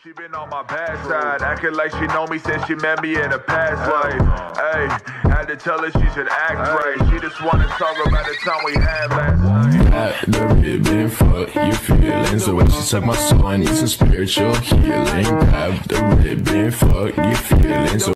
She been on my bad side, acting like she know me since she met me in a past life. Hey, had to tell her she should act right. She just wanna talk about the time we had last night. Got the ribbon, fuck your feelings. The way she suck my soul, I need some spiritual healing. Grab the ribbon, fuck your feelings.